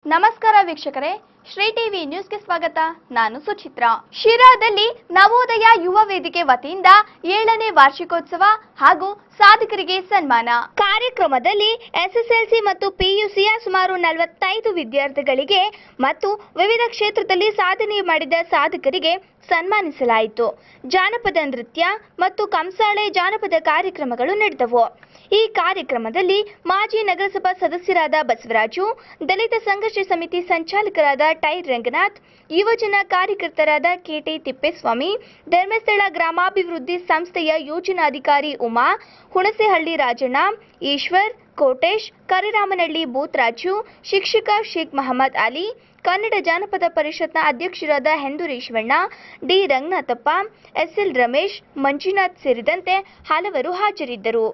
ನಮಸ್ಕಾರ ವೀಕ್ಷಕರೇ, ಶ್ರೀ ಟಿವಿ ನ್ಯೂಸ್ಗೆ ಸ್ವಾಗತ. ನಾನು ಸುಚಿತ್ರಾ. ಶಿರಾದಲ್ಲಿ ನವೋದಯ ಯುವ ವೇದಿಕೆ ವತಿಯಿಂದ 7ನೇ ವಾರ್ಷಿಕೋತ್ಸವ ಹಾಗೂ ಸಾಧಕರಿಗೆ ಸನ್ಮಾನ ಕಾರ್ಯಕ್ರಮದಲ್ಲಿ ಎಸ್ಎಸ್ಎಲ್ಸಿ ಮತ್ತು ಪಿಯುಸಿಯ ಸುಮಾರು 45 ವಿದ್ಯಾರ್ಥಿಗಳಿಗೆ ಮತ್ತು ವಿವಿಧ ಕ್ಷೇತ್ರದಲ್ಲಿ ಸಾಧನೆ ಮಾಡಿದ ಸಾಧಕರಿಗೆ ಸನ್ಮಾನಿಸಲಾಯಿತು. ಜಾನಪದ ನೃತ್ಯ ಮತ್ತು ಕಂಸಾಳೆ ಜಾನಪದ ಕಾರ್ಯಕ್ರಮಗಳು ನಡೆದವು. ಈ ಕಾರ್ಯಕ್ರಮದಲ್ಲಿ ಮಾಜಿ ನಗರಸಭಾ ಸದಸ್ಯರಾದ ಬಸವರಾಜು, ದಲಿತ ಸಂಘರ್ಷ ಸಮಿತಿ ಸಂಚಾಲಕರಾದ ಟೈರ್ ರಂಗನಾಥ್, ಯುವಜನ ಕಾರ್ಯಕರ್ತರಾದ ಕೆಟಿ ತಿಪ್ಪೇಸ್ವಾಮಿ, ಧರ್ಮಸ್ಥಳ ಗ್ರಾಮಾಭಿವೃದ್ಧಿ ಸಂಸ್ಥೆಯ ಯೋಜನಾಧಿಕಾರಿ ಉಮಾ, ಹುಣಸೆಹಳ್ಳಿ ರಾಜಣ್ಣ, ಈಶ್ವರ್, ಕೋಟೇಶ್, ಕರಿರಾಮನಹಳ್ಳಿ ಬೂತ್ರಾಜು, ಶಿಕ್ಷಕ ಶೇಖ್ ಮಹಮ್ಮದ್ ಅಲಿ, ಕನ್ನಡ ಜಾನಪದ ಪರಿಷತ್ನ ಅಧ್ಯಕ್ಷರಾದ ಹೆಂದೂರೇಶ್ವಣ್ಣ, ಡಿ ರಂಗನಾಥಪ್ಪ, ಎಸ್ಎಲ್ ರಮೇಶ್, ಮಂಜುನಾಥ್ ಸೇರಿದಂತೆ ಹಲವರು ಹಾಜರಿದ್ದರು.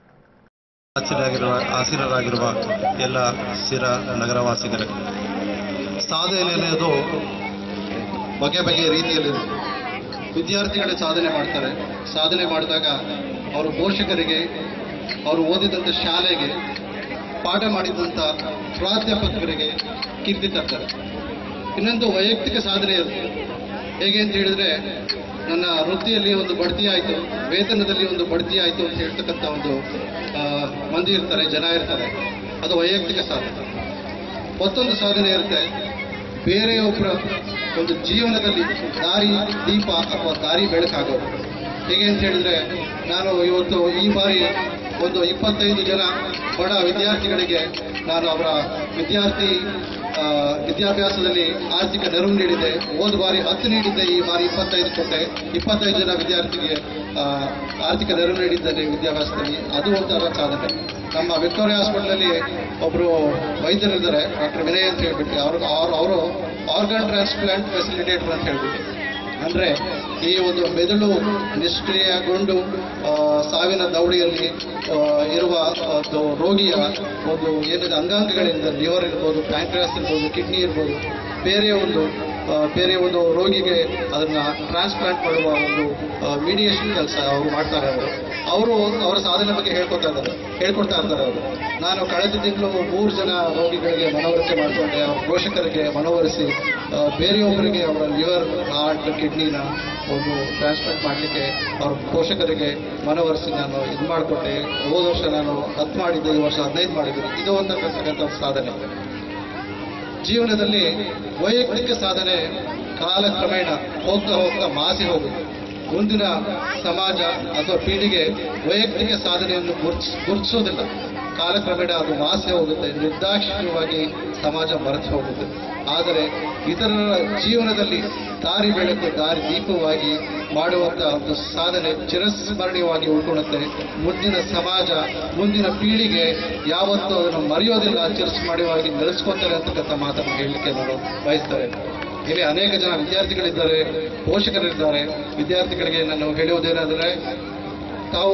ಆಸೀನರಾಗಿರುವ ಎಲ್ಲ ಶಿರಾ ನಗರವಾಸಿಗರೇ, ಸಾಧನೆ ಅನ್ನೋದು ಬಗೆ ಬಗೆಯ ರೀತಿಯಲ್ಲಿದೆ. ವಿದ್ಯಾರ್ಥಿಗಳೇ ಸಾಧನೆ ಮಾಡ್ತಾರೆ. ಸಾಧನೆ ಮಾಡಿದಾಗ ಅವರ ಪೋಷಕರಿಗೆ, ಅವರು ಓದಿದಂಥ ಶಾಲೆಗೆ, ಪಾಠ ಮಾಡಿದಂಥ ಪ್ರಾಧ್ಯಾಪಕರಿಗೆ ಕೀರ್ತಿ ತರ್ತಾರೆ. ಇನ್ನೊಂದು ವೈಯಕ್ತಿಕ ಸಾಧನೆ ಇರುತ್ತೆ. ಹೇಗೆ ಅಂತ ಹೇಳಿದ್ರೆ, ನನ್ನ ವೃತ್ತಿಯಲ್ಲಿ ಒಂದು ಬಡ್ತಿ ಆಯಿತು, ವೇತನದಲ್ಲಿ ಒಂದು ಬಡ್ತಿ ಆಯಿತು ಅಂತ ಹೇಳ್ತಕ್ಕಂಥ ಒಂದು ಮಂದಿ ಇರ್ತಾರೆ, ಜನ ಇರ್ತಾರೆ. ಅದು ವೈಯಕ್ತಿಕ ಸಾಧನೆ. ಮತ್ತೊಂದು ಸಾಧನೆ ಇರುತ್ತೆ, ಬೇರೆಯೊಬ್ಬರ ಒಂದು ಜೀವನದಲ್ಲಿ ದಾರಿ ದೀಪ ಅಥವಾ ದಾರಿ ಬೆಳಕಾಗೋದು. ಹೇಗೆ ಅಂತ ಹೇಳಿದ್ರೆ, ನಾನು ಇವತ್ತು ಈ ಬಾರಿ ಒಂದು 25 ಜನ ಬಡ ವಿದ್ಯಾರ್ಥಿಗಳಿಗೆ ನಾನು ಅವರ ವಿದ್ಯಾಭ್ಯಾಸದಲ್ಲಿ ಆರ್ಥಿಕ ನೆರವು ನೀಡಿದೆ. ಹೋದ ಬಾರಿ 10 ನೀಡಿದ್ದೆ, ಈ ಬಾರಿ 25 ಕೊಟ್ಟೆ. 25 ಜನ ವಿದ್ಯಾರ್ಥಿಗೆ ಆರ್ಥಿಕ ನೆರವು ನೀಡಿದ್ದೇನೆ ವಿದ್ಯಾಭ್ಯಾಸದಲ್ಲಿ. ಅದು ಒಂಥರ ಸಾಧನೆ. ನಮ್ಮ ವಿಕ್ಟೋರಿಯಾ ಹಾಸ್ಪಿಟಲಲ್ಲಿ ಒಬ್ಬರು ವೈದ್ಯರಿದ್ದಾರೆ, ಡಾಕ್ಟರ್ ವಿನಯ್ ಅಂತ ಹೇಳ್ಬಿಟ್ಟು. ಅವರು ಆರ್ಗನ್ ಟ್ರಾನ್ಸ್ಪ್ಲಾಂಟ್ ಫೆಸಿಲಿಟೇಟರ್ ಅಂತ ಹೇಳ್ಬಿಟ್ಟು. ಅಂದರೆ ಈ ಒಂದು ಮೆದುಳು ನಿಷ್ಕ್ರಿಯಗೊಂಡು ಸಾವಿನ ದವಡಿಯಲ್ಲಿ ಇರುವ ಒಂದು ರೋಗಿಯ ಒಂದು ಏನಿದೆ ಅಂಗಾಂಗಗಳಿಂದ, ಲಿವರ್ ಇರ್ಬೋದು, ಪ್ಯಾಂಕ್ರಿಯಾಸ್ ಇರ್ಬೋದು, ಕಿಡ್ನಿ ಇರ್ಬೋದು, ಬೇರೆ ಒಂದು ರೋಗಿಗೆ ಅದನ್ನು ಟ್ರಾನ್ಸ್ಪ್ಲಾಂಟ್ ಮಾಡುವ ಒಂದು ಮೀಡಿಯೇಷನ್ ಕೆಲಸ ಅವರು ಮಾಡ್ತಾರೆ. ಅವರು ಅವರ ಸಾಧನೆ ಬಗ್ಗೆ ಹೇಳ್ಕೊಡ್ತಾ ಇರ್ತಾರೆ ಅವರು. ನಾನು ಕಳೆದ ತಿಂಗಳು 3 ಜನ ರೋಗಿಗಳಿಗೆ ಮನವರಿಕೆ ಮಾಡಿಕೊಂಡೆ. ಅವ್ರ ಪೋಷಕರಿಗೆ ಮನವರಿಸಿ ಬೇರೆಯೊಬ್ಬರಿಗೆ ಅವರ ಲಿವರ್, ಹಾರ್ಟ್, ಕಿಡ್ನಿನ ಒಂದು ಟ್ರಾನ್ಸ್ಪ್ಲಾಂಟ್ ಮಾಡಲಿಕ್ಕೆ ಅವ್ರ ಪೋಷಕರಿಗೆ ಮನವರಿಸಿ ನಾನು ಇದು ಮಾಡಿಕೊಟ್ಟೆ. ಹೋದ ವರ್ಷ ನಾನು 10 ಮಾಡಿದ್ದೆ, ಈ ವರ್ಷ 15 ಮಾಡಿದ್ದೀನಿ. ಇದು ಅಂತಕ್ಕಂಥ ಸಾಧನೆ. ಜೀವನದಲ್ಲಿ ವೈಯಕ್ತಿಕ ಸಾಧನೆ ಕಾಲಕ್ರಮೇಣ ಹೋಗ್ತಾ ಮಾಸಿ ಹೋಗುತ್ತೆ. ಮುಂದಿನ ಸಮಾಜ ಅಥವಾ ಪೀಳಿಗೆ ವೈಯಕ್ತಿಕ ಸಾಧನೆಯನ್ನು ಗುರುತಿಸೋದಿಲ್ಲ. ಕಾಲಕ್ರಮೇಣ ಅದು ಮಾಸಿ ಹೋಗುತ್ತೆ, ನಿರ್ದಾಕ್ಷಿಣ್ಯವಾಗಿ ಸಮಾಜ ಮರೆತು ಹೋಗುತ್ತೆ. ಆದರೆ ಇತರರ ಜೀವನದಲ್ಲಿ ದಾರಿ ಬೆಳಕು, ದಾರಿ ದೀಪವಾಗಿ ಮಾಡುವಂಥ ಒಂದು ಸಾಧನೆ ಚಿರಸ್ಮರಣೀಯವಾಗಿ ಉಳ್ಕೊಳ್ಳುತ್ತೆ. ಮುಂದಿನ ಸಮಾಜ, ಮುಂದಿನ ಪೀಳಿಗೆ ಯಾವತ್ತೂ ಅದನ್ನು ಮರೆಯೋದಿಲ್ಲ, ಚಿರಸ್ಮರಣೀಯವಾಗಿ ನೆಲೆಸ್ಕೊತಾರೆ ಅಂತಕ್ಕಂಥ ಮಾತನ್ನು ಹೇಳಲಿಕ್ಕೆ ನಾನು ಬಯಸ್ತಾರೆ. ಇಲ್ಲಿ ಅನೇಕ ಜನ ವಿದ್ಯಾರ್ಥಿಗಳಿದ್ದಾರೆ, ಪೋಷಕರಿದ್ದಾರೆ. ವಿದ್ಯಾರ್ಥಿಗಳಿಗೆ ನಾನು ಹೇಳುವುದೇನೆಂದರೆ, ತಾವು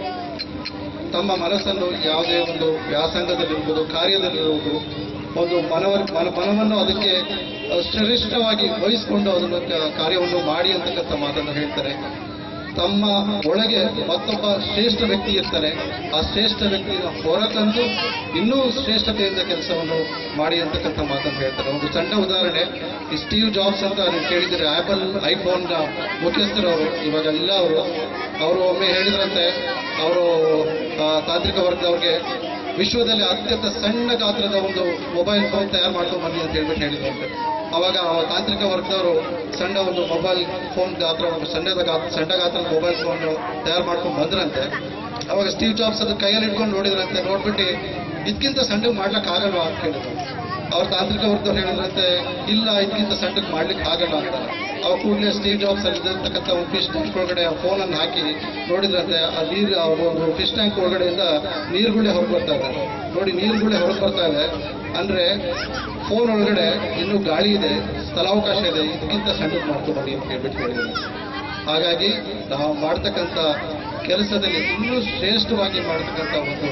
ತಮ್ಮ ಮನಸ್ಸನ್ನು ಯಾವುದೇ ಒಂದು ವ್ಯಾಸಂಗದಲ್ಲಿರ್ಬೋದು, ಕಾರ್ಯದಲ್ಲಿರ್ಬೋದು, ಒಂದು ಮನವನ್ನು ಅದಕ್ಕೆ ಶ್ರೇಷ್ಠವಾಗಿ ವಹಿಸಿಕೊಂಡು ಅದನ್ನು ಕಾರ್ಯವನ್ನು ಮಾಡಿ ಅಂತಕ್ಕಂಥ ಮಾತನ್ನು ಹೇಳ್ತಾರೆ. ತಮ್ಮ ಒಳಗೆ ಮತ್ತೊಬ್ಬ ಶ್ರೇಷ್ಠ ವ್ಯಕ್ತಿ ಇರ್ತಾರೆ, ಆ ಶ್ರೇಷ್ಠ ವ್ಯಕ್ತಿನ ಹೊರತಂದು ಇನ್ನೂ ಶ್ರೇಷ್ಠತೆಯಿಂದ ಕೆಲಸವನ್ನು ಮಾಡಿ ಅಂತಕ್ಕಂಥ ಮಾತನ್ನು ಹೇಳ್ತಾರೆ. ಒಂದು ಸಣ್ಣ ಉದಾಹರಣೆ, ಈ ಸ್ಟೀವ್ ಜಾಬ್ಸ್ ಅಂತ ನೀವು ಕೇಳಿದರೆ, ಐಫೋನ್ನ ಮುಖ್ಯಸ್ಥರವರು, ಇವಾಗ ಇಲ್ಲ ಅವರು ಒಮ್ಮೆ ಹೇಳಿದ್ರಂತೆ, ಅವರು ತಾಂತ್ರಿಕ ವರ್ಗದವ್ರಿಗೆ ವಿಶ್ವದಲ್ಲಿ ಅತ್ಯಂತ ಸಣ್ಣ ಗಾತ್ರದ ಒಂದು ಮೊಬೈಲ್ ಫೋನ್ ತಯಾರು ಮಾಡ್ಕೊಂಡು ಬನ್ನಿ ಅಂತ ಹೇಳ್ಬಿಟ್ಟು ಹೇಳಿದ್ರಂತೆ. ಅವಾಗ ತಾಂತ್ರಿಕ ವರ್ಗದವರು ಸಣ್ಣ ಒಂದು ಮೊಬೈಲ್ ಫೋನ್ ಗಾತ್ರ, ಸಣ್ಣ ಗಾತ್ರದ ಮೊಬೈಲ್ ಫೋನ್ ತಯಾರು ಮಾಡ್ಕೊಂಡು ಬಂದ್ರಂತೆ. ಅವಾಗ ಸ್ಟೀವ್ ಜಾಬ್ಸ್ ಅದು ಕೈಯಲ್ಲಿ ಇಟ್ಕೊಂಡು ನೋಡಿದ್ರಂತೆ. ನೋಡ್ಬಿಟ್ಟು ಇದಕ್ಕಿಂತ ಸಣ್ಣಗೆ ಮಾಡ್ಲಿಕ್ಕೆ ಆಗಲ್ವಾ ಅಂತ ಹೇಳಿದ್ರು. ಅವ್ರ ತಾಂತ್ರಿಕ ವರ್ಗದವ್ರು ಹೇಳಿದ್ರಂತೆ, ಇಲ್ಲ ಇದಕ್ಕಿಂತ ಸಣ್ಣಗೆ ಮಾಡ್ಲಿಕ್ಕೆ ಆಗಲ್ಲ ಅಂತ. ಅವಾಗ ಕೂಡಲೇ ಸ್ಟೀವ್ ಜಾಬ್ಸ್ ಅಲ್ಲಿರ್ತಕ್ಕಂಥ ಒಂದು ಫಿಶ್ ಟ್ಯಾಂಕ್ ಒಳಗಡೆ ಆ ಫೋನನ್ನು ಹಾಕಿ ನೋಡಿದ್ರಂತೆ. ಆ ನೀರು, ಒಂದು ಫಿಶ್ ಟ್ಯಾಂಕ್ ಒಳಗಡೆಯಿಂದ ನೀರುಗುಳ್ಳೆ ಹೊರಗೆ ಬರ್ತಾ ಇದೆ. ನೋಡಿ, ನೀರುಗುಳ್ಳೆ ಹೊರಗೆ ಬರ್ತಾ ಇದೆ ಅಂದರೆ ಫೋನ್ ಒಳಗಡೆ ಇನ್ನೂ ಗಾಳಿ ಇದೆ, ಸ್ಥಳಾವಕಾಶ ಇದೆ, ಇದಕ್ಕಿಂತ ಸಣ್ಣಗೆ ಮಾಡ್ಕೊಬನ್ನಿ ಅಂತ ಹೇಳ್ಬಿಟ್ಟು ಹೇಳಿದ್ರು. ಹಾಗಾಗಿ ನಾವು ಮಾಡ್ತಕ್ಕಂಥ ಕೆಲಸದಲ್ಲಿ ಇನ್ನೂ ಶ್ರೇಷ್ಠವಾಗಿ ಮಾಡ್ತಕ್ಕಂಥ ಒಂದು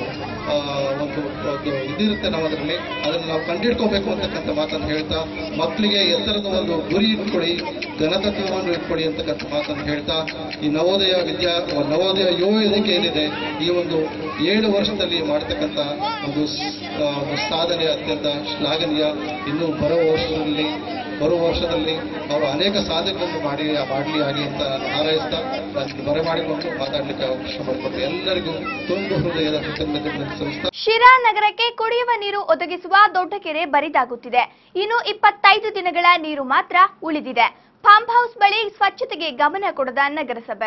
ಇದಿರುತ್ತೆ ನಾವು ಅದನ್ನು ನಾವು ಕಂಡಿಡ್ಕೋಬೇಕು ಅಂತಕ್ಕಂಥ ಮಾತನ್ನು ಹೇಳ್ತಾ, ಮಕ್ಕಳಿಗೆ ಎತ್ತರದ ಒಂದು ಗುರಿ ಇಟ್ಕೊಳ್ಳಿ, ಘನತತ್ವವನ್ನು ಇಟ್ಕೊಳ್ಳಿ ಅಂತಕ್ಕಂಥ ಮಾತನ್ನು ಹೇಳ್ತಾ, ಈ ನವೋದಯ ಯುವ ವೇದಿಕೆ ಏನಿದೆ, ಈ ಒಂದು 7 ವರ್ಷದಲ್ಲಿ ಮಾಡತಕ್ಕಂಥ ಒಂದು ಸಾಧನೆ ಅತ್ಯಂತ ಶ್ಲಾಘನೀಯ. ಇನ್ನು ಬರುವ ವರ್ಷದಲ್ಲಿ ಅವರು ಅನೇಕ ಸಾಧನೆಗಳನ್ನು ಮಾಡಲಿ ಆಗಿ ಅಂತ ಹಾರೈಸ್ತಾ ಬರಮಾಡಿಕೊಂಡು ಮಾತಾಡಲಿಕ್ಕೆ ಅವಕಾಶ ಮಾಡಿಕೊಟ್ಟು ಎಲ್ಲರಿಗೂ ತುಂಬು ಹೃದಯದ ಕೃತಜ್ಞತೆಗಳನ್ನು ಸಲ್ಲಿಸ್ತಾ. ಶಿರಾ ನಗರಕ್ಕೆ ಕುಡಿಯುವ ನೀರು ಒದಗಿಸುವ ದೊಡ್ಡ ಕೆರೆ ಬರಿದಾಗುತ್ತಿದೆ. ಇನ್ನು 25 ದಿನಗಳ ನೀರು ಮಾತ್ರ ಉಳಿದಿದೆ. ಪಂಪ್ ಹೌಸ್ ಬಳಿ ಸ್ವಚ್ಛತೆಗೆ ಗಮನ ಕೊಡದ ನಗರಸಭೆ.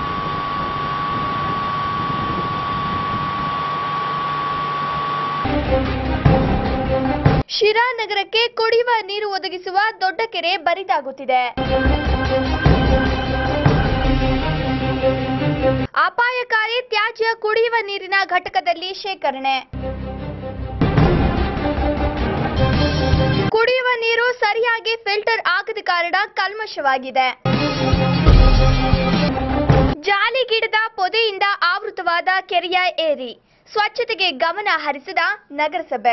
ಶಿರಾ ನಗರಕ್ಕೆ ಕುಡಿಯುವ ನೀರು ಒದಗಿಸುವ ದೊಡ್ಡ ಕೆರೆ ಬರಿದಾಗುತ್ತಿದೆ. ಅಪಾಯಕಾರಿ ತ್ಯಾಜ್ಯ ಕುಡಿಯುವ ನೀರಿನ ಘಟಕದಲ್ಲಿ ಶೇಖರಣೆ. ಕುಡಿಯುವ ನೀರು ಸರಿಯಾಗಿ ಫಿಲ್ಟರ್ ಆಗದ ಕಾರಣ ಕಲ್ಮಶವಾಗಿದೆ. ಜಾಲಿಗಿಡದ ಪೊದೆಯಿಂದ ಆವೃತವಾದ ಕೆರೆಯ ಏರಿ ಸ್ವಚ್ಛತೆಗೆ ಗಮನ ಹರಿಸಿದ ನಗರಸಭೆ.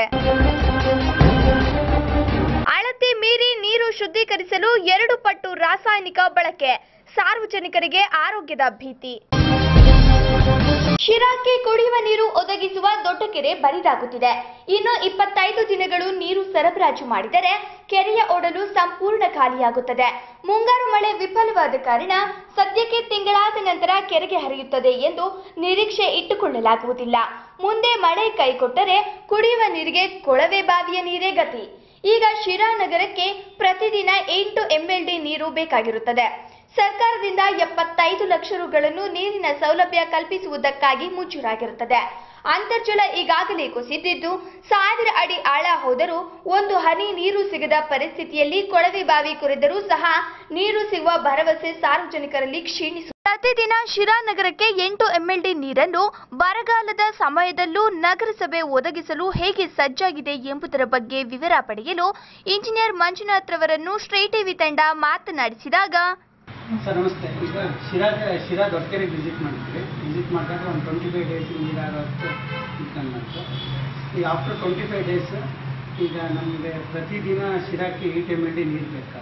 ಅಳತೆ ಮೀರಿ ನೀರು ಶುದ್ಧೀಕರಿಸಲು 2 ಪಟ್ಟು ರಾಸಾಯನಿಕ ಬಳಕೆ, ಸಾರ್ವಜನಿಕರಿಗೆ ಆರೋಗ್ಯದ ಭೀತಿ. ಶಿರಾಕ್ಕೆ ಕುಡಿಯುವ ನೀರು ಒದಗಿಸುವ ದೊಡ್ಡ ಕೆರೆ ಬರಿದಾಗುತ್ತಿದೆ. ಇನ್ನು 25 ದಿನಗಳು ನೀರು ಸರಬರಾಜು ಮಾಡಿದರೆ ಕೆರೆಯ ಒಡಲು ಸಂಪೂರ್ಣ ಖಾಲಿಯಾಗುತ್ತದೆ. ಮುಂಗಾರು ಮಳೆ ವಿಫಲವಾದ ಕಾರಣ ಸದ್ಯಕ್ಕೆ ತಿಂಗಳಾದ ನಂತರ ಕೆರೆಗೆ ಹರಿಯುತ್ತದೆ ಎಂದು ನಿರೀಕ್ಷೆ ಇಟ್ಟುಕೊಳ್ಳಲಾಗುವುದಿಲ್ಲ. ಮುಂದೆ ಮಳೆ ಕೈಕೊಟ್ಟರೆ ಕುಡಿಯುವ ನೀರಿಗೆ ಕೊಳವೆ ಬಾವಿಯ ನೀರೇ ಗತಿ. ಈಗ ಶಿರಾ ನಗರಕ್ಕೆ ಪ್ರತಿದಿನ 8 MLD ನೀರು ಬೇಕಾಗಿರುತ್ತದೆ. ಸರ್ಕಾರದಿಂದ 75 ಲಕ್ಷ ರುಗಳನ್ನು ನೀರಿನ ಸೌಲಭ್ಯ ಕಲ್ಪಿಸುವುದಕ್ಕಾಗಿ ಮಂಜೂರಾಗಿರುತ್ತದೆ. ಅಂತರ್ಜಲ ಈಗಾಗಲೇ ಕುಸಿದಿದ್ದು 1000 ಅಡಿ ಆಳ ಹೋದರೂ ಒಂದು ಹನಿ ನೀರು ಸಿಗದ ಪರಿಸ್ಥಿತಿಯಲ್ಲಿ ಕೊಳವೆ ಬಾವಿ ಕೊರೆದರೂ ಸಹ ನೀರು ಸಿಗುವ ಭರವಸೆ ಸಾರ್ವಜನಿಕರಲ್ಲಿ ಕ್ಷೀಣಿಸುತ್ತದೆ. ಪ್ರತಿದಿನ ಶಿರಾ ನಗರಕ್ಕೆ 8 MLD ನೀರನ್ನು ಬರಗಾಲದ ಸಮಯದಲ್ಲೂ ನಗರಸಭೆ ಒದಗಿಸಲು ಹೇಗೆ ಸಜ್ಜಾಗಿದೆ ಎಂಬುದರ ಬಗ್ಗೆ ವಿವರ ಪಡೆಯಲು ಇಂಜಿನಿಯರ್ ಮಂಜುನಾಥ್ ರವರನ್ನು ಶ್ರೀ ಟಿವಿ ತಂಡ ಮಾತನಾಡಿಸಿದಾಗ, ಸರ್ ನಮಸ್ತೆ. ಈಗ ಶಿರಾ ದೊಡ್ಡಕೆರೆಗೆ ವಿಸಿಟ್ ಮಾಡಿದಾಗ ಒಂದು 25 ಡೇಸ್ ನೀರಾಗೋಷ್ಟು ಇಟ್ಕೊಂಡು ಬಂತು. ಈಗ ಆಫ್ಟರ್ 25 ಡೇಸ್ ಈಗ ನಮಗೆ ಪ್ರತಿದಿನ ಶಿರಾಕ್ಕೆ 8 MLD ನೀರು ಬೇಕು.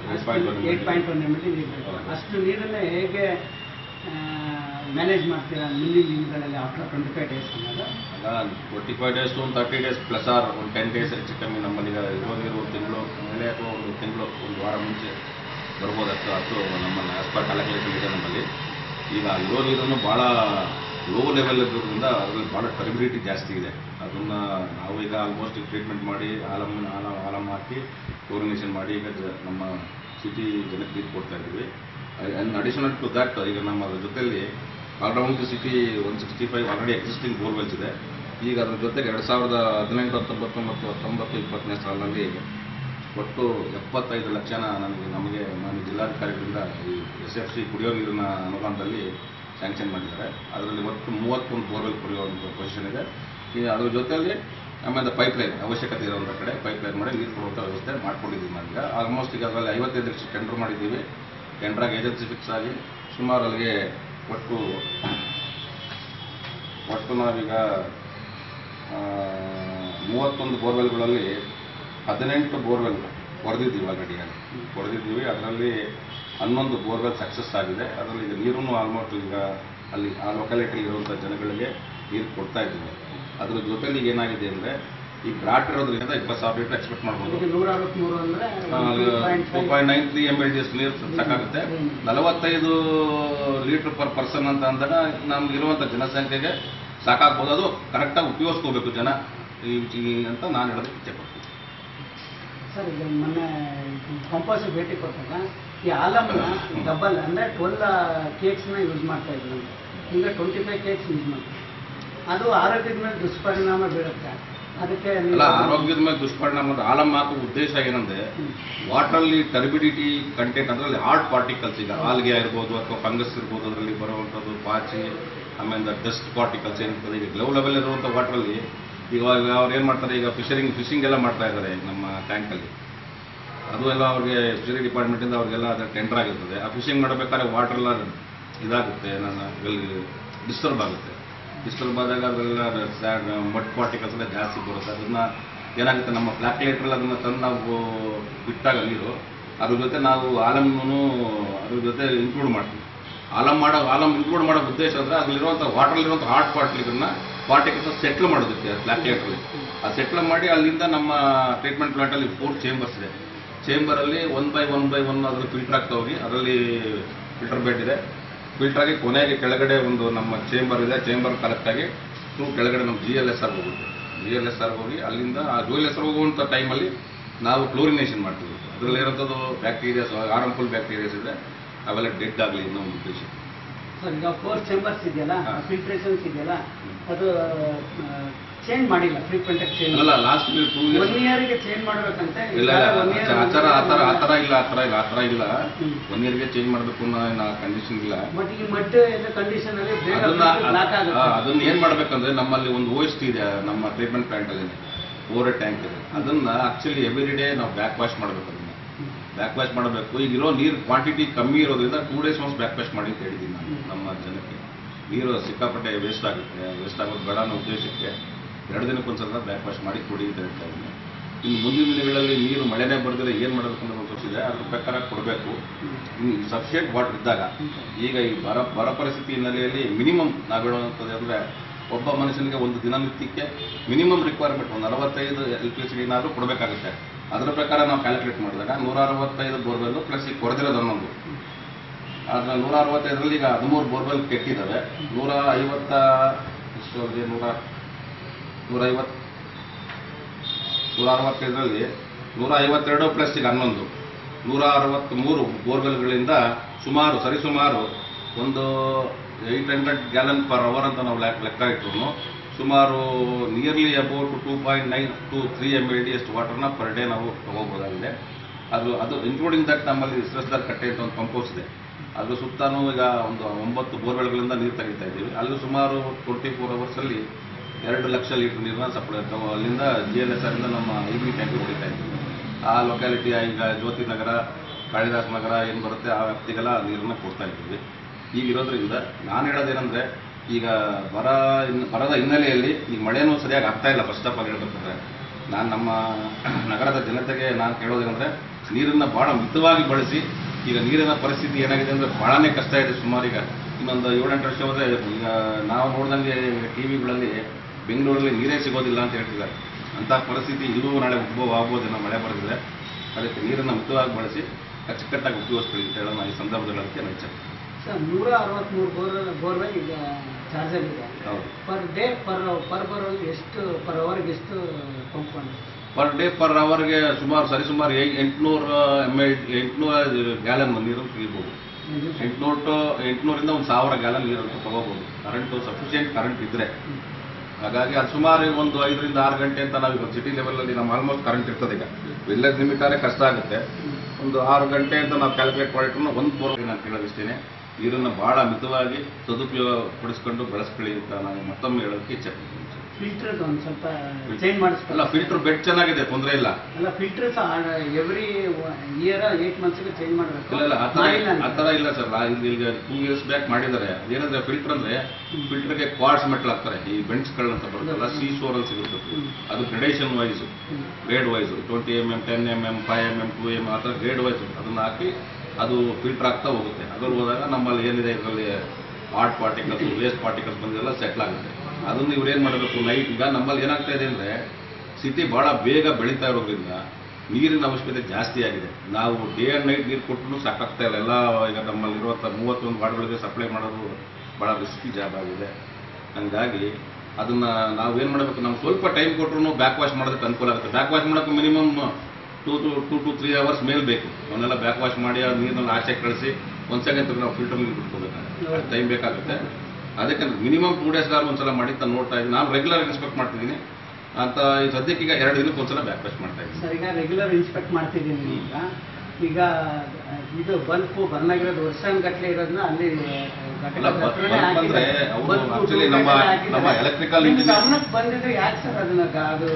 8.1 MLD ನೀರು ಬೇಕು. ಅಷ್ಟು ನೀರನ್ನು ಹೇಗೆ ಮ್ಯಾನೇಜ್ ಮಾಡ್ತೀರಾ ಮುಂದಿನ ದಿನಗಳಲ್ಲಿ ಆಫ್ಟರ್ 25 ಡೇಸ್ ಅನ್ನೋದು? 25 days to 30 days plus or ಒಂದು 10 ಡೇಸ್ ಹೆಚ್ಚು ಕಮ್ಮಿ ನಮ್ಮಲ್ಲಿ ಇರೋ ನೀರು ಒಂದು ತಿಂಗಳು ಮೇಲೆ ಅಥವಾ ಒಂದು ವಾರ ಮುಂಚೆ ಬರ್ಬೋದಷ್ಟು ಅಷ್ಟು ನಮ್ಮನ್ನು ಆಸ್ ಪರ್ ಕ್ಯಾಲ್ಕುಲೇಷನ್ ಇದೆ ನಮ್ಮಲ್ಲಿ. ಈಗ ಇರೋ ನೀರನ್ನು ಭಾಳ ಲೋ ಲೆವೆಲ್ ಇರೋದ್ರಿಂದ ಅದರಲ್ಲಿ ಭಾಳ ಟರ್ಬಿಡಿಟಿ ಜಾಸ್ತಿ ಇದೆ. ಅದನ್ನು ನಾವು ಈಗ ಆಲ್ಮೋಸ್ಟ್ ಟ್ರೀಟ್ಮೆಂಟ್ ಮಾಡಿ ಆಲಮ್ ಹಾಕಿ ಕ್ಲೋರಿನೇಷನ್ ಮಾಡಿ ಈಗ ನಮ್ಮ ಸಿಟಿ ಜನಕ್ಕೆ ನೀರು ಕೊಡ್ತಾ ಇದ್ದೀವಿ. ಆ್ಯಂಡ್ ಅಡಿಷನಲ್ ಟು ದ್ಯಾಟ್ ಈಗ ನಮ್ಮ ಜೊತೆಯಲ್ಲಿ around city 165 already existing borewells ಇದೆ. ಈಗ ಅದ್ರ ಜೊತೆಗೆ 2018, 19, 20 ಸಾಲಿನಲ್ಲಿ ಒಟ್ಟು 75 ಲಕ್ಷನ ನಮಗೆ ಜಿಲ್ಲಾಧಿಕಾರಿಗಳಿಂದ ಈ SFC ಕುಡಿಯೋ ನೀರಿನ ಅನುದಾನದಲ್ಲಿ ಸ್ಯಾಂಕ್ಷನ್ ಮಾಡಿದ್ದಾರೆ. ಅದರಲ್ಲಿ ಒಟ್ಟು 31 ಬೋರ್ವೆಲ್ ಕುಡಿಯುವಂಥ ಪೊಸಿಷನ್ ಇದೆ. ಈಗ ಅದ್ರ ಜೊತೆಯಲ್ಲಿ ಆಮೇಲೆ ಪೈಪ್ಲೈನ್ ಅವಶ್ಯಕತೆ ಇರೋಂಥ ಕಡೆ ಪೈಪ್ಲೈನ್ ಮಾಡಿ ನೀರು ಕೊಡುವಂಥ ವ್ಯವಸ್ಥೆ ಮಾಡ್ಕೊಂಡಿದ್ದೀವಿ ನಾವೀಗ. ಆಲ್ಮೋಸ್ಟ್ ಈಗ ಅದರಲ್ಲಿ 55 ಲಕ್ಷ ಟೆಂಡರ್ ಮಾಡಿದ್ದೀವಿ. ಟೆಂಡ್ರಾಗಿ ಏಜೆನ್ಸಿ ಫಿಕ್ಸ್ ಆಗಿ ಸುಮಾರು ಅಲ್ಲಿಗೆ ಒಟ್ಟು ನಾವೀಗ 31 ಬೋರ್ವೆಲ್ಗಳಲ್ಲಿ 18 ಬೋರ್ವೆಲ್ ಕೊರೆದಿದ್ದೀವಿ ಆಲ್ರೆಡಿ ಅದರಲ್ಲಿ 11 ಬೋರ್ವೆಲ್ ಸಕ್ಸಸ್ ಆಗಿದೆ. ಅದರಲ್ಲಿ ಈಗ ನೀರನ್ನು ಆಲ್ಮೋಸ್ಟ್ ಈಗ ಅಲ್ಲಿ ಆ ಲೊಕ್ಯಾಲಿಟಿ ಇರುವಂಥ ಜನಗಳಿಗೆ ನೀರು ಕೊಡ್ತಾ ಇದ್ದೀವಿ. ಅದ್ರ ಜೊತೆಲಿ ಈಗ ಏನಾಗಿದೆ ಅಂದರೆ ಈ ಗ್ರಾಟ್ ಇರೋದ್ರಿಂದ 20,000 ಲೀಟರ್ ಎಕ್ಸ್ಪೆಕ್ಟ್ ಮಾಡ್ಬೋದು. 2.93 MLD ನೀರು ಸಾಕಾಗುತ್ತೆ. 45 ಲೀಟರ್ ಪರ್ ಪರ್ಸನ್ ಅಂತ ಅಂದಾಗ ನಮ್ಗಿರುವಂಥ ಜನಸಂಖ್ಯೆಗೆ ಸಾಕಾಗ್ಬೋದು. ಅದು ಕರೆಕ್ಟಾಗಿ ಉಪಯೋಗಿಸ್ಕೋಬೇಕು ಜನ ಅಂತ ನಾನು ಹೇಳೋದಕ್ಕೆ ಇಚ್ಛೆಪಡ್ತೀನಿ. ಸರ್ ಈಗ ಮೊನ್ನೆ ಕಂಪೋಸ್ ಭೇಟಿ ಕೊಟ್ಟಾಗ ಈ ಆಲಮ್ನ ಡಬಲ್ ಅಂದರೆ 12 ಕೇಕ್ಸ್ನ ಯೂಸ್ ಮಾಡ್ತಾ ಇದ್ವಿ. ಈಗ 25 ಕೇಕ್ಸ್ ಯೂಸ್ ಮಾಡ್ತೀವಿ. ಅದು ಆರೋಗ್ಯದ ಮೇಲೆ ದುಷ್ಪರಿಣಾಮ ಬೀರುತ್ತೆ. ಅದಕ್ಕೆ ಆರೋಗ್ಯದ ಮೇಲೆ ದುಷ್ಪರಿಣಾಮ ಆಲಮ್ ಹಾಕೋ ಉದ್ದೇಶ ಏನಂದ್ರೆ ವಾಟರಲ್ಲಿ ಟರ್ಬಿಡಿಟಿ ಕಂಟೆಂಟ್ ಅದರಲ್ಲಿ ಹಾರ್ಡ್ ಪಾರ್ಟಿಕಲ್ಸ್ ಈಗ ಆಲ್ಗೆ ಇರ್ಬೋದು ಅಥವಾ ಫಂಗಸ್ ಇರ್ಬೋದು ಅದರಲ್ಲಿ ಬರುವಂಥದ್ದು ಪಾಚಿ ಆಮೇಲೆ ಡಸ್ಟ್ ಪಾರ್ಟಿಕಲ್ಸ್ ಏನಿರ್ತದೆ. ಈಗ ಲೋ ಲೆವೆಲ್ ಇರುವಂಥ ವಾಟ್ರಲ್ಲಿ ಈಗ ಅವ್ರು ಏನು ಮಾಡ್ತಾರೆ, ಈಗ ಫಿಶಿಂಗ್ ಎಲ್ಲ ಮಾಡ್ತಾ ಇದ್ದಾರೆ ನಮ್ಮ ಟ್ಯಾಂಕಲ್ಲಿ. ಅದು ಎಲ್ಲ ಅವ್ರಿಗೆ ಫಿಶರಿ ಡಿಪಾರ್ಟ್ಮೆಂಟಿಂದ ಅವ್ರಿಗೆಲ್ಲ ಅದು ಟೆಂಡರ್ ಆಗಿರ್ತದೆ. ಆ ಫಿಶಿಂಗ್ ಮಾಡಬೇಕಾದ್ರೆ ವಾಟರ್ ಎಲ್ಲ ಇದಾಗುತ್ತೆ, ಡಿಸ್ಟರ್ಬ್ ಆಗುತ್ತೆ. ಡಿಸ್ಟರ್ಬ್ ಆದಾಗ ಅದೆಲ್ಲ ಮಡ್ ಪಾರ್ಟಿಕಲ್ಸ್ ಎಲ್ಲ ಜಾಸ್ತಿ ಬರುತ್ತೆ. ಅದನ್ನು ಏನಾಗುತ್ತೆ, ನಮ್ಮ ಪ್ಲಾಕ್ಯುಲೇಟ್ರಲ್ಲಿ ಅದನ್ನು ತಂದು ನಾವು ಬಿಟ್ಟಾಗ ನೀರು ಅದ್ರ ಜೊತೆ ನಾವು ಆಲಮ್ನೂ ಅದ್ರ ಜೊತೆ ಇನ್ಕ್ಲೂಡ್ ಮಾಡ್ತೀವಿ. ಆಲಮ್ ಇನ್ಕ್ಲೂಡ್ ಮಾಡೋ ಉದ್ದೇಶ ಅಂದರೆ ಅದರಲ್ಲಿರುವಂಥ ವಾಟರ್ಲಿರುವಂಥ ಹಾಟ್ ಪಾರ್ಟಿಕಲ್ಸ್ ಸೆಟ್ಲ್ ಮಾಡೋದಕ್ಕೆ ಪ್ಲಾಕ್ಲೇಟ್ರಲ್ಲಿ ಆ ಸೆಟ್ಲ್ ಮಾಡಿ ಅಲ್ಲಿಂದ ನಮ್ಮ ಟ್ರೀಟ್ಮೆಂಟ್ ಪ್ಲಾಂಟಲ್ಲಿ 4 ಚೇಂಬರ್ಸ್ ಇದೆ. ಚೇಂಬರಲ್ಲಿ 1 by 1 ಅದರಲ್ಲಿ ಫಿಲ್ಟರ್ ಆಗ್ತಾ ಹೋಗಿ ಅದರಲ್ಲಿ ಫಿಲ್ಟರ್ ಬೆಡ್ ಇದೆ. ಫಿಲ್ಟರ್ ಆಗಿ ಕೊನೆಗೆ ಕೆಳಗಡೆ ಒಂದು ನಮ್ಮ ಚೇಂಬರ್ ಇದೆ. ಚೇಂಬರ್ ಕರೆಕ್ಟಾಗಿ ಕೆಳಗಡೆ ನಮ್ಮ GLSR ಹೋಗುತ್ತೆ. GLSR ಹೋಗಿ ಅಲ್ಲಿಂದ ಆ GLSR ಹೋಗುವಂಥ ಟೈಮಲ್ಲಿ ನಾವು ಕ್ಲೋರಿನೇಷನ್ ಮಾಡ್ತೀವಿ. ಅದರಲ್ಲಿ ಇರೋಂಥದ್ದು ಬ್ಯಾಕ್ಟೀರಿಯಾಸ್ ಹಾರ್ಮ್ಫುಲ್ ಬ್ಯಾಕ್ಟೀರಿಯಾಸ್ ಇದೆ, ಅವೆಲ್ಲ ಡೆಡ್ ಆಗಲಿ ಅನ್ನೋ ಒಂದು ಉದ್ದೇಶ. ಸರ್ ಈಗ 4 ಚೇಂಬರ್ಸ್ ಇದೆಯಲ್ಲ, ಫಿಲ್ಟ್ರೇಷನ್ಸ್ ಇದೆಯಲ್ಲ, ಅದು ಚೇಂಜ್ ಮಾಡಿಲ್ಲ ಫ್ರೀಕ್ವೆಂಟ್ ಆಗಿ ಚೇಂಜ್ ಅಲ್ಲ. ಲಾಸ್ಟ್ 2 years 1 yearಗೆ ಚೇಂಜ್ ಮಾಡಬೇಕಂತೆ. ಇಲ್ಲ ಆ ಥರ ಇಲ್ಲ. 1 yearಗೆ ಚೇಂಜ್ ಮಾಡಬೇಕು ಅನ್ನೋ ಕಂಡೀಷನ್ ಇಲ್ಲ. ಬಟ್ ಈ ಮಡ್ ಎಲ್ಲ ಕಂಡೀಷನ್ ಅಲ್ಲಿ ಅದನ್ನ ಏನ್ ಮಾಡ್ಬೇಕಂದ್ರೆ ನಮ್ಮಲ್ಲಿ ಒಂದು OST ಇದೆ ನಮ್ಮ ಟ್ರೀಟ್ಮೆಂಟ್ ಪ್ಲಾಂಟ್ ಅಲ್ಲಿ, ಓವರ್ ಟ್ಯಾಂಕ್ ಇದೆ. ಅದನ್ನ ಆಕ್ಚುಲಿ ಎವ್ರಿ ಡೇ ನಾವು ಬ್ಯಾಕ್ ವಾಶ್ ಮಾಡಬೇಕು. ಅದನ್ನ ಬ್ಯಾಕ್ ವಾಶ್ ಮಾಡಬೇಕು. ಈಗಿರೋ ನೀರು ಕ್ವಾಂಟಿಟಿ ಕಮ್ಮಿ ಇರೋದ್ರಿಂದ 2 days once ಬ್ಯಾಕ್ ವಾಶ್ ಮಾಡಿ ಅಂತ ಹೇಳಿದ್ದೀನಿ ನಾನು ನಮ್ಮ ಜನಕ್ಕೆ. ನೀರು ಸಿಕ್ಕಾಪಟ್ಟೆ ವೇಸ್ಟ್ ಆಗೋದು ಬೇಡ ಅನ್ನೋ ಉದ್ದೇಶಕ್ಕೆ 2 ದಿನಕ್ಕೊಂದ್ಸಲ ಬ್ಯಾಕ್ ವಾಶ್ ಮಾಡಿ ಕೊಡಿ ಅಂತ ಹೇಳ್ತಾ ಇದ್ದೀನಿ. ಇನ್ನು ಮುಂದಿನ ದಿನಗಳಲ್ಲಿ ನೀರು ಮಳೆನೇ ಬರೆದಿಲ್ಲ ಏನು ಮಾಡಬೇಕು ಅನ್ನೋ ಒಂದು ತೋರಿಸಿದೆ. ಅದ್ರ ಪ್ರಕಾರ ಕೊಡಬೇಕು. ಇನ್ನು ಸಫಿಷಿಯೆಂಟ್ ವಾಟರ್ ಇದ್ದಾಗ, ಈಗ ಈ ಬರ ಪರಿಸ್ಥಿತಿ ಹಿನ್ನೆಲೆಯಲ್ಲಿ ಮಿನಿಮಮ್ ನಾವು ಹೇಳುವಂಥದ್ದು ಅಂದರೆ ಒಬ್ಬ ಮನುಷ್ಯನಿಗೆ ಒಂದು ದಿನನಿತ್ಯಕ್ಕೆ ಮಿನಿಮಮ್ ರಿಕ್ವೈರ್ಮೆಂಟ್ ಒಂದು 65 ಎಲೆಕ್ಟ್ರಿಸಿಟಿನಾದರೂ ಕೊಡಬೇಕಾಗುತ್ತೆ. ಅದರ ಪ್ರಕಾರ ನಾವು ಕ್ಯಾಲ್ಕುಲೇಟ್ ಮಾಡಿದಾಗ 165 ಬೋರ್ವೆಲ್ಲು ಪ್ಲಸ್ ಈಗ ಕೊರೆದಿರೋದು ಅನ್ನೊಂದು, ಅದನ್ನ 165ರಲ್ಲಿ ಈಗ 13 ಬೋರ್ವೆಲ್ ಕೆಟ್ಟಿದ್ದಾವೆ. 165ರಲ್ಲಿ 152 ಪ್ಲಸ್ ಈಗ 11 163 ಬೋರ್ವೆಲ್ಗಳಿಂದ ಸರಿಸುಮಾರು ಒಂದು 800 gallon per hour ಅಂತ ನಾವು ಲೆಕ್ಕ ಇಟ್ಟರು ಸುಮಾರು ನಿಯರ್ಲಿ ಅಬೌಟ್ 2.9 to 3 MLD ಅಷ್ಟು ವಾಟರ್ನ ಪರ್ ಡೇ ನಾವು ತಗೋಬೋದಾಗಿದೆ. ಅದು ಇನ್ಕ್ಲೂಡಿಂಗ್ ದಟ್ ನಮ್ಮಲ್ಲಿ ವಿಶ್ವೇಶ್ವರ ಕಟ್ಟೆ ಅಂತ ಒಂದು ಪಂಪ್ ಹೌಸ್ ಇದೆ. ಅದ್ರ ಸುತ್ತಾನು ಈಗ ಒಂದು 9 ಬೋರ್ವೆಲ್ಗಳಿಂದ ನೀರು ತೆಗಿತಾ ಇದ್ದೀವಿ. ಅಲ್ಲಿ ಸುಮಾರು 24 hours 2 ಲಕ್ಷ ಲೀಟರ್ ನೀರನ್ನ ಸಪ್ಲೈ ಅಲ್ಲಿಂದ GLSR ಇಂದ ನಮ್ಮ IB ಟ್ಯಾಂಕಿಗೆ ಹೊಡಿತಾ ಇದ್ದೀವಿ. ಆ ಲೊಕ್ಯಾಲಿಟಿ ಈಗ ಜ್ಯೋತಿ ನಗರ, ಕಾಳಿದಾಸ್ ನಗರ ಏನು ಬರುತ್ತೆ ಆ ವ್ಯಾಪ್ತಿಗೆಲ್ಲ ನೀರನ್ನ ಕೊಡ್ತಾ ಇದ್ದೀವಿ. ಈಗಿರೋದ್ರಿಂದ ನಾನು ಹೇಳೋದೇನೆಂದರೆ, ಈಗ ಬರದ ಹಿನ್ನೆಲೆಯಲ್ಲಿ ಈಗ ಮಳೆನೂ ಸರಿಯಾಗಿ ಆಗ್ತಾ ಇಲ್ಲ. ಫಸ್ಟ್ ಆಫ್ ಆಲ್ ಹೇಳ್ಬೇಕಂದ್ರೆ ನಾನು ನಮ್ಮ ನಗರದ ಜನತೆಗೆ ನಾನು ಕೇಳೋದೇನೆಂದರೆ, ನೀರನ್ನು ಭಾಳ ಮಿತವಾಗಿ ಬಳಸಿ. ಈಗ ನೀರಿನ ಪರಿಸ್ಥಿತಿ ಏನಾಗಿದೆ ಅಂದರೆ ಭಾಳನೇ ಕಷ್ಟ ಇದೆ. ಸುಮಾರು ಈಗ ಇನ್ನೊಂದು 7-8 ವರ್ಷ ಹೋದರೆ ಈಗ ನಾವು ನೋಡ್ದಂಗೆ TVಗಳಲ್ಲಿ ಬೆಂಗಳೂರಲ್ಲಿ ನೀರೇ ಸಿಗೋದಿಲ್ಲ ಅಂತ ಹೇಳ್ತಿದ್ದಾರೆ. ಅಂಥ ಪರಿಸ್ಥಿತಿ ಇಲ್ಲೂ ನಾಳೆ ಉದ್ಭವ ಆಗ್ಬೋದೇನೋ ಮಳೆ ಬರೆದಿದೆ. ಅದಕ್ಕೆ ನೀರನ್ನು ಮಿತವಾಗಿ ಬಳಸಿ ಅಚ್ಚುಕಟ್ಟಾಗಿ ಉಪಯೋಗಿಸ್ಕೊಳ್ಳಿ ಅಂತ ಹೇಳೋಣ ಈ ಸಂದರ್ಭದಲ್ಲಿ. ಅದಕ್ಕೆ ನಾನು ಇಚ್ಛೆ ಸರ್ 163 ಬೋರ್ವೆಲ್ ಈಗ ಚಾರ್ಜರ್ ಇದೆ. ಪರ್ ಡೇ ಪರ್ ಬೋರ್ವೆಲ್ ಎಷ್ಟು, ಪರ್ ಅವರ್ಗೆ ಎಷ್ಟು ಪಂಪ್ ಮಾಡಿ? ಪರ್ ಡೇ ಪರ್ ಅವರ್ಗೆ ಸರಿಸುಮಾರು 800 ಗ್ಯಾಲನ್ ನೀರು ತೆಗಿಬೋದು. 800ರಿಂದ 1000 ಗ್ಯಾಲನ್ ನೀರು ತಗೋಬೋದು. ಸಫಿಷಿಯೆಂಟ್ ಕರೆಂಟ್ ಇದ್ರೆ. ಹಾಗಾಗಿ ಅದು ಸುಮಾರು ಒಂದು 5 ರಿಂದ 6 ಗಂಟೆ ಅಂತ ನಾವು ಸಿಟಿ ಲೆವೆಲಲ್ಲಿ ನಮ್ಮ ಆಲ್ಮೋಸ್ಟ್ ಕರೆಂಟ್ ಇರ್ತದೆ. ಈಗ ವಿಲೇಜ್ ಲಿಮಿಟಾರೆ ಕಷ್ಟ ಆಗುತ್ತೆ. ಒಂದು 6 ಗಂಟೆ ಅಂತ ನಾವು ಕ್ಯಾಲ್ಕುಲೇಟ್ ಮಾಡಿಟ್ರು ಒಂದು ಬೋರ್ ನಾನು ಕೇಳೋದಿಷ್ಟೇ, ನೀರನ್ನು ಭಾಳ ಮಿತವಾಗಿ ಸದುಪಯೋಗಪಡಿಸ್ಕೊಂಡು ಬಳಸ್ಕೊಳ್ಳಿ ಅಂತ ನಾನು ಮತ್ತೊಮ್ಮೆ ಹೇಳೋದಕ್ಕೆ ಇಚ್ಛೆ ಪಡ್ತೀನಿ. ಫಿಲ್ಟರ್ ಒಂದು ಸ್ವಲ್ಪ ಚೇಂಜ್ ಮಾಡಿಸ್ಕೊಳ್ಳಿ. ಅಲ್ಲ, ಫಿಲ್ಟರ್ ಬೆಡ್ ಚೆನ್ನಾಗಿದೆ, ತೊಂದರೆ ಇಲ್ಲ. ಅಲ್ಲ, filter every year 8 months change ಮಾಡಬೇಕು. ಇಲ್ಲ ಆ ಥರ ಇಲ್ಲ ಸರ್. ಈಗ 2 years ಬ್ಯಾಕ್ ಮಾಡಿದ್ದಾರೆ. ಏನಂದ್ರೆ ಫಿಲ್ಟರ್ ಅಂದರೆ ಫಿಲ್ಟರ್ಗೆ ಕ್ವಾರ್ಟ್ಸ್ ಮೆಟಲ್ ಹಾಕ್ತಾರೆ. ಈ ಬೆಂಚ್ಗಳು ಅಂತ ಬರುತ್ತಲ್ಲ, ಸೀಶೋರಲ್ಲಿ ಸಿಗುತ್ತೆ. ಅದು gradation wise, grade wise 20 mm, 10 mm, 5 mm, 2 mm ಆ ಥರ ಗ್ರೇಡ್ ವೈಸು ಅದನ್ನು ಹಾಕಿ ಅದು ಫಿಲ್ಟರ್ ಆಗ್ತಾ ಹೋಗುತ್ತೆ. ಅದ್ರಲ್ಲಿ ಹೋದಾಗ ನಮ್ಮಲ್ಲಿ ಏನಿದೆ ಇದರಲ್ಲಿ ಹಾಟ್ ಪಾರ್ಟಿಕಲ್ಸ್, ವೇಸ್ಟ್ ಪಾರ್ಟಿಕಲ್ಸ್ ಬಂದೆಲ್ಲ ಸೆಟ್ಲ್ ಆಗುತ್ತೆ. ಅದನ್ನು ಇವ್ರು ಏನು ಮಾಡಬೇಕು, ನೈಟ್ ಈಗ ನಮ್ಮಲ್ಲಿ ಏನಾಗ್ತಾ ಇದೆ ಅಂದರೆ ಸಿಟಿ ಭಾಳ ಬೇಗ ಬೆಳೀತಾ ಇರೋದ್ರಿಂದ ನೀರಿನ ಅವಶ್ಯಕತೆ ಜಾಸ್ತಿ ಆಗಿದೆ. ನಾವು ಡೇ ಆ್ಯಂಡ್ ನೈಟ್ ನೀರು ಕೊಟ್ಟರು ಸಾಕಾಗ್ತಾ ಇಲ್ಲ. ಎಲ್ಲ ಈಗ ನಮ್ಮಲ್ಲಿರುವಂಥ 31 ವಾರ್ಡ್ಗಳಿಗೆ ಸಪ್ಲೈ ಮಾಡೋದು ಭಾಳ ರಿಸ್ಕಿ ಜಾಬ್ ಆಗಿದೆ. ಹಾಗಾಗಿ ಅದನ್ನು ನಾವೇನು ಮಾಡಬೇಕು, ನಾವು ಸ್ವಲ್ಪ ಟೈಮ್ ಕೊಟ್ಟರು ಬ್ಯಾಕ್ ವಾಶ್ ಮಾಡೋದಕ್ಕೆ ಅನುಕೂಲ ಆಗುತ್ತೆ. ಬ್ಯಾಕ್ ವಾಶ್ ಮಾಡೋಕ್ಕೆ ಮಿನಿಮಮ್ 2 to 3 hours ಮೇಲೆ ಬೇಕು. ಅವನ್ನೆಲ್ಲ ಬ್ಯಾಕ್ ವಾಶ್ ಮಾಡಿ ಆ ನೀರನ್ನು ಆಚೆ ಕಳಿಸಿ 1 ಸೆಕೆಂಡ್ ನಾವು ಫಿಲ್ಟರ್ ನೀರು ಬಿಟ್ಕೋಬೇಕಾಗುತ್ತೆ. ಟೈಮ್ ಬೇಕಾಗುತ್ತೆ. ಅದಕ್ಕೆ ಮಿನಿಮಮ್ 2 days ಒಂದ್ಸಲ ಮಾಡಿ ಅಂತ ನೋಡ್ತಾ ಇದ್ದೀನಿ. ನಾನು ರೆಗ್ಯುಲರ್ ಇನ್ಸ್ಪೆಕ್ಟ್ ಮಾಡ್ತಿದ್ದೀನಿ ಅಂತ. ಈ ಸದ್ಯಕ್ಕೆ ಈಗ 2 ದಿನಕ್ಕೆ ಒಂದ್ಸಲ ಬ್ಯಾಕ್ ವಾಶ್ ಮಾಡ್ತಾ ಇದ್ದೀನಿ ಸರ್. ಈಗ ರೆಗ್ಯುಲರ್ ಇನ್ಸ್ಪೆಕ್ಟ್ ಮಾಡ್ತಿದ್ದೀನಿ. ಈಗ ಇದು ಬಲ್ಪು ಬರ್ನ್ ಆಗಿರೋದು ವರ್ಷಗಟ್ಟಲೆ ಇರೋದನ್ನ ಅಲ್ಲಿ ಬಂದ್ರೆ ಆಕ್ಚುಲಿ ನಮ್ಮ ಎಲೆಕ್ಟ್ರಿಕಲ್ ಗಮನಕ್ಕೆ ಬಂದಿದ್ರೆ ಯಾಕೆ ಸರ್ ಅದನ್ನ ಅದು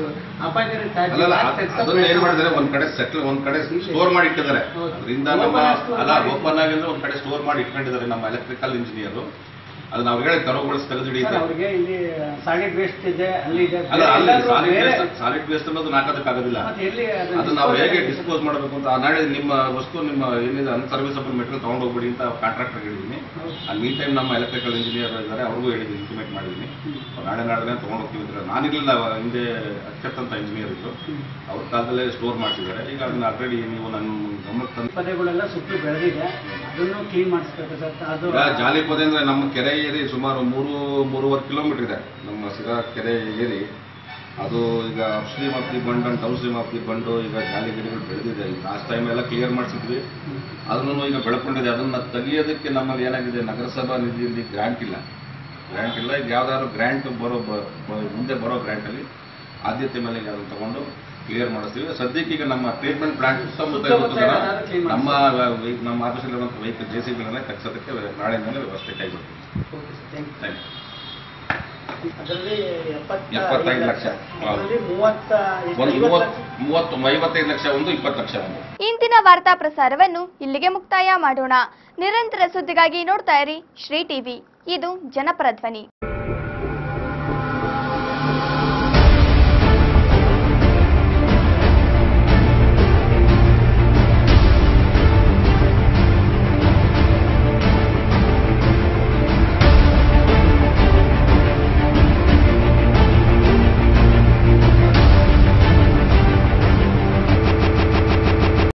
ಅದನ್ನ ಏನ್ ಮಾಡಿದ್ರೆ ಒಂದ್ ಕಡೆ ಸ್ಟೋರ್ ಮಾಡಿ ಇಟ್ಟಿದ್ದಾರೆ. ಅದರಿಂದ ನಮ್ಮ ಓಪನ್ ಆಗಿದ್ರೆ ಒಂದ್ ಕಡೆ ಸ್ಟೋರ್ ಮಾಡಿ ಇಟ್ಕೊಂಡಿದ್ದಾರೆ ನಮ್ಮ ಎಲೆಕ್ಟ್ರಿಕಲ್ ಇಂಜಿನಿಯರು. ಅದು ನಾವು ಹೇಳಿ ತೆರವುಗೊಳಿಸಿ ತೆಗೆದಿಡಿಯುತ್ತೆ. ಅವ್ರಿಗೆ ಇಲ್ಲಿ ಸಾಲಿಡ್ ವೇಸ್ಟ್ ಇದೆ, ಅಲ್ಲಿ ಇದೆ. ಅಲ್ಲ, ಸಾಲಿಡ್ ವೇಸ್ಟ್ ಅನ್ನೋದು ಹಾಕೋದಕ್ಕಾಗೋದಿಲ್ಲ. ಅದು ನಾವು ಹೇಗೆ ಡಿಸ್ಪೋಸ್ ಮಾಡಬೇಕು ಅಂತ ನಾಳೆ ನಿಮ್ಮ ವಸ್ತು ನಿಮ್ಮ ಏನಿದೆ ಅನ್ಸರ್ವಿಸಬಲ್ ಮೆಟೀರಿಯಲ್ ತಗೊಂಡು ಹೋಗ್ಬಿಡಿ ಅಂತ ಕಾಂಟ್ರಾಕ್ಟರ್ ಹೇಳಿದ್ದೀನಿ. ಅಲ್ಲಿ ಮೀನ್ ಟೈಮ್ ನಮ್ಮ ಎಲೆಕ್ಟ್ರಿಕಲ್ ಇಂಜಿನಿಯರ್ ಇದ್ದಾರೆ, ಅವ್ರಿಗೂ ಹೇಳಿದ್ದೀನಿ, ಇಂಟಿಮೇಟ್ ಮಾಡಿದ್ದೀನಿ. ನಾಳೆ ತೊಗೊಂಡು ಹೋಗ್ತೀವಿ. ನಾನಿರಲಿಲ್ಲ, ಹಿಂದೆ ಅಚ್ಚತ್ತಂತ ಇಂಜಿನಿಯರ್ ಇದ್ರು, ಅವ್ರ ಕಾಲದಲ್ಲೇ ಸ್ಟೋರ್ ಮಾಡ್ತಿದ್ದಾರೆ. ಈಗ ಅದನ್ನ ಆಲ್ರೆಡಿ ನೀವು ನನ್ನ ಗಮನಕ್ಕೆ ಪದೆಗಳೆಲ್ಲ ಸುತ್ತಲೂ ಬೆಳೆದಿದೆ, ಅದನ್ನು ಕ್ಲೀನ್ ಮಾಡಿಸ್ಬೇಕು ಸರ್. ಅದು ಜಾಲಿ ಪೊದೆ ಅಂದ್ರೆ ನಮ್ಮ ಕೆರೆ ಏರಿ ಸುಮಾರು 3-3.5 ಕಿಲೋಮೀಟರ್ ಇದೆ ನಮ್ಮ ಸಿರಾ ಕೆರೆ ಏರಿ. ಅದು ಈಗ upstream of the bund and downstream of the bund ಈಗ ಜಾಲಿ ಗಿಡಗಳು ಬೆಳೆದಿದೆ. ಲಾಸ್ಟ್ ಟೈಮ್ ಎಲ್ಲ ಕ್ಲಿಯರ್ ಮಾಡಿಸಿದ್ವಿ, ಅದನ್ನು ಈಗ ಬೆಳ್ಕೊಂಡಿದೆ. ಅದನ್ನು ತೆಗಿಯೋದಕ್ಕೆ ನಮ್ಮಲ್ಲಿ ಏನಾಗಿದೆ, ನಗರಸಭಾ ನಿಧಿಯಲ್ಲಿ ಗ್ರಾಂಟ್ ಇಲ್ಲ. ಈಗ ಯಾವ್ದಾದ್ರು ಗ್ರಾಂಟ್ ಮುಂದೆ ಬರೋ ಗ್ರಾಂಟಲ್ಲಿ ಆದ್ಯತೆ ಮೇಲೆ ಅದನ್ನು ತಗೊಂಡು ಕ್ಲಿಯರ್ ಮಾಡಿಸ್ತೀವಿ. ಸದ್ಯಕ್ಕೆ ಈಗ ನಮ್ಮ ಟ್ರೀಟ್ಮೆಂಟ್ ಪ್ಲಾಂಟ್ ಸುತ್ತಮುತ್ತ ನಮ್ಮ ಆಫೀಸಲ್ಲಿರುವಂಥ ವೆಹಿಕಲ್ JCBಗಳನ್ನೇ ತಗ್ಸೋದಕ್ಕೆ ನಾಳೆಯಿಂದಲೇ ವ್ಯವಸ್ಥೆ ಕೈಗೊಳ್ತೀವಿ. ಅದರಲ್ಲಿ 75 ಲಕ್ಷ, 55 ಲಕ್ಷ ಒಂದು, 20 ಲಕ್ಷ ಒಂದು. ಇಂದಿನ ವಾರ್ತಾ ಪ್ರಸಾರವನ್ನು ಇಲ್ಲಿಗೆ ಮುಕ್ತಾಯ ಮಾಡೋಣ. ನಿರಂತರ ಸುದ್ದಿಗಾಗಿ ನೋಡ್ತಾ ಇರಿ ಶ್ರೀ ಟಿವಿ, ಇದು ಜನಪರ ಧ್ವನಿ.